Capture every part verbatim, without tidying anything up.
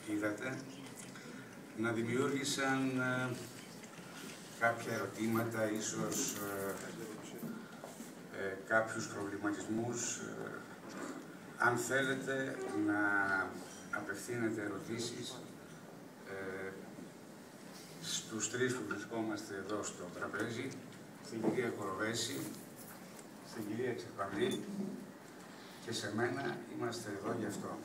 είδατε, να δημιούργησαν ε, κάποια ερωτήματα, ίσως ε, ε, κάποιους προβληματισμούς. Ε, αν θέλετε να απευθύνετε ερωτήσεις ε, στους τρεις που βρισκόμαστε εδώ στο τραπέζι, στην κυρία Κοροβέση, στην κυρία Τσεπαλή και σε μένα, είμαστε εδώ γι' αυτό.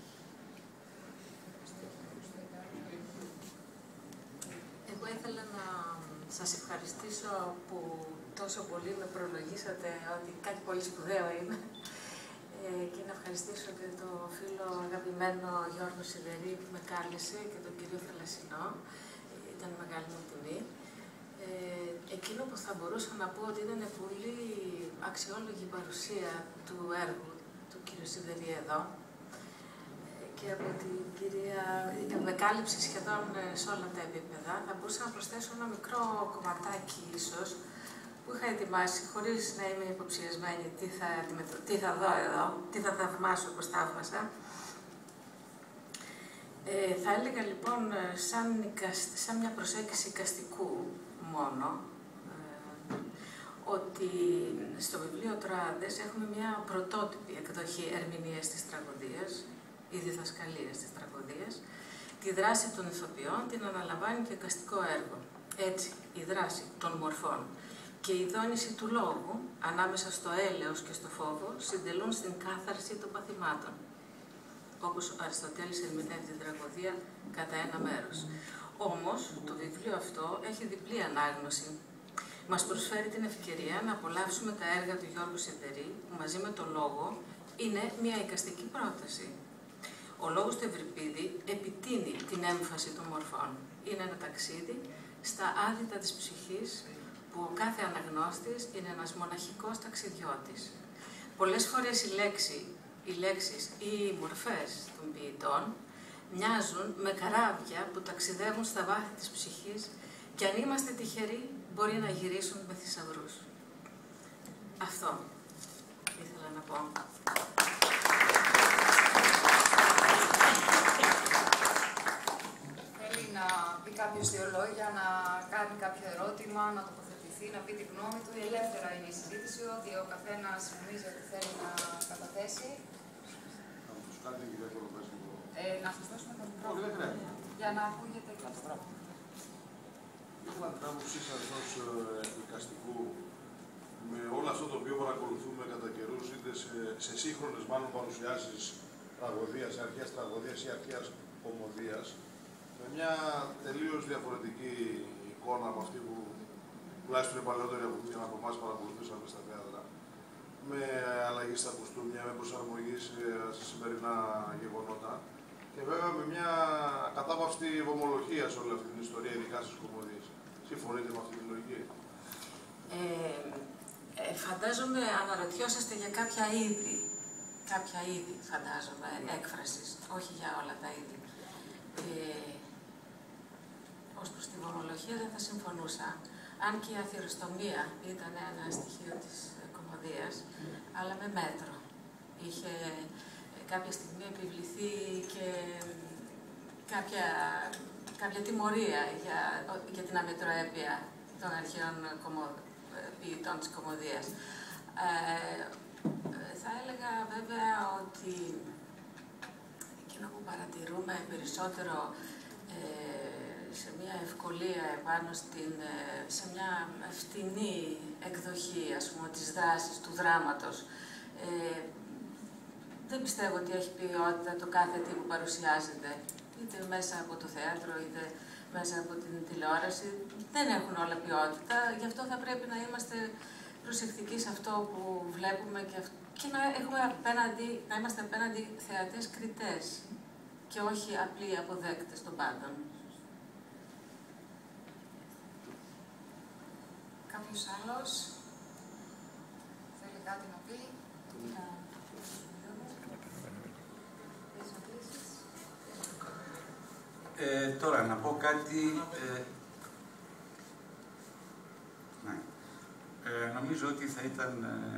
Εγώ ήθελα να σας ευχαριστήσω που τόσο πολύ με προλογίσατε ότι κάτι πολύ σπουδαίο είναι ε, και να ευχαριστήσω και το φίλο αγαπημένο Γιώργο Σιδερή που με κάλεσε και τον κύριο Θαλασσινό. Ήταν μεγάλη μου τιμή. Ε, εκείνο που θα μπορούσα να πω ότι ήταν πολύ αξιόλογη η παρουσία του έργου του κύριου Σιδερή εδώ και από την κυρία, με κάλυψε σχεδόν σε όλα τα επίπεδα. Θα μπορούσα να προσθέσω ένα μικρό κομματάκι ίσως που είχα ετοιμάσει χωρίς να είμαι υποψιασμένη τι θα, τι θα δω εδώ, τι θα θαυμάσω όπως θαύμασα. Ε, θα έλεγα λοιπόν σαν, σαν μια προσέγγιση εικαστικού μόνο ε, ότι στο βιβλίο Τροάδες έχουμε μια πρωτότυπη εκδοχή ερμηνείας της τραγωδίας, η διδασκαλία της τραγωδίας, τη δράση των ηθοποιών την αναλαμβάνει το εικαστικό έργο. Έτσι, η δράση των μορφών και η δόνηση του λόγου ανάμεσα στο έλεος και στο φόβο συντελούν στην κάθαρση των παθημάτων, όπως ο Αριστοτέλης ερμηνεύει την τραγωδία κατά ένα μέρος. Όμως, το βιβλίο αυτό έχει διπλή ανάγνωση. Μας προσφέρει την ευκαιρία να απολαύσουμε τα έργα του Γιώργου Σιδερή, που μαζί με το λόγο είναι μια εικαστική πρόταση. Ο λόγος του Ευρυπίδη επιτείνει την έμφαση των μορφών. Είναι ένα ταξίδι στα άδυτα της ψυχής, που ο κάθε αναγνώστης είναι ένας μοναχικός ταξιδιώτης. Πολλές φορές η λέξη, οι λέξεις ή οι μορφές των ποιητών μοιάζουν με καράβια που ταξιδεύουν στα βάθη της ψυχής και αν είμαστε τυχεροί μπορεί να γυρίσουν με θησαυρούς. Αυτό ήθελα να πω. Θέλει να πει κάποιος δύο λόγια, να κάνει κάποιο ερώτημα, να τοποθετηθεί, να πει τη γνώμη του. Ελεύθερα είναι η συζήτηση, ότι ο καθένας νομίζει ότι θέλει να καταθέσει. Ε, να σας δώσουμε το μικρόφωνο για να ακούγεται και αυτό. Ήθελα την άποψή σας ως εικαστικού με όλο αυτό το οποίο παρακολουθούμε κατά καιρούς, είτε σε, σε σύγχρονες μάλλον παρουσιάσεις τραγωδίας, αρχαίας τραγωδίας ή αρχαίας κωμωδίας, με μια τελείως διαφορετική εικόνα από αυτή που τουλάχιστον οι παλαιότεροι από εμάς παρακολουθήσαμε στα θέατρα, με αλλαγή στα κουστούμια, με προσαρμογή σε σημερινά γεγονότα και βέβαια με μια κατάπαυστη βομολογία σε όλη αυτή την ιστορία, ειδικά στις κωμωδίες. Συμφωνείτε με αυτή τη λογική? Ε, ε, φαντάζομαι αναρωτιόσαστε για κάποια είδη, κάποια είδη φαντάζομαι έκφρασης, όχι για όλα τα είδη. Ε, ως προς τη βομολογία δεν θα συμφωνούσα, αν και η αθυροστομία ήταν ένα στοιχείο της κωμωδίας, αλλά με μέτρο. Είχε κάποια στιγμή επιβληθεί και κάποια, κάποια τιμωρία για, για την αμετροέπεια των αρχαίων ποιητών της κωμωδίας. Ε, θα έλεγα βέβαια ότι εκείνο που παρατηρούμε περισσότερο ε, σε μια ευκολία επάνω στην, σε μια φτηνή εκδοχή, ας πούμε, της δράσης, του δράματος. Ε, δεν πιστεύω ότι έχει ποιότητα το κάθε τι που παρουσιάζεται, είτε μέσα από το θέατρο, είτε μέσα από την τηλεόραση. Δεν έχουν όλα ποιότητα, γι' αυτό θα πρέπει να είμαστε προσεκτικοί σε αυτό που βλέπουμε και, και να, έχουμε απέναντι, να είμαστε απέναντι θεατές κριτές και όχι απλοί αποδέκτες των πάντων. Κάποιος άλλος θέλει κάτι να πει? Ε, τώρα, να πω κάτι... Ε, ναι. Ε, νομίζω ότι θα ήταν ε,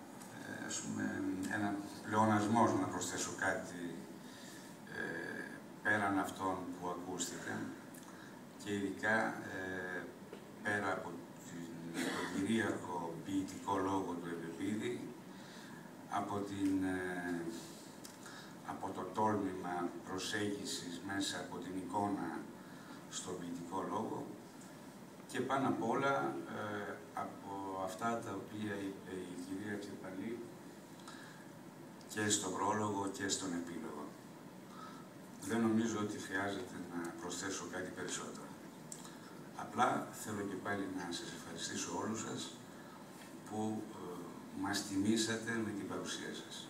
ε, ας πούμε, ένα πλεονασμός να προσθέσω κάτι ε, πέραν αυτών που ακούστηκαν και ειδικά ε, πέρα από την, τον κυρίαρχο ποιητικό λόγο του Ευρυπίδη, από, την, ε, από το τόλμημα προσέγγισης μέσα από την εικόνα στον ποιητικό λόγο και πάνω απ' όλα ε, από αυτά τα οποία είπε η κυρία Τσιπαλή και στον πρόλογο και στον επίλογο. Δεν νομίζω ότι χρειάζεται να προσθέσω κάτι περισσότερο. Απλά θέλω και πάλι να σας ευχαριστήσω όλους σας που ε, μας τιμήσατε με την παρουσία σας.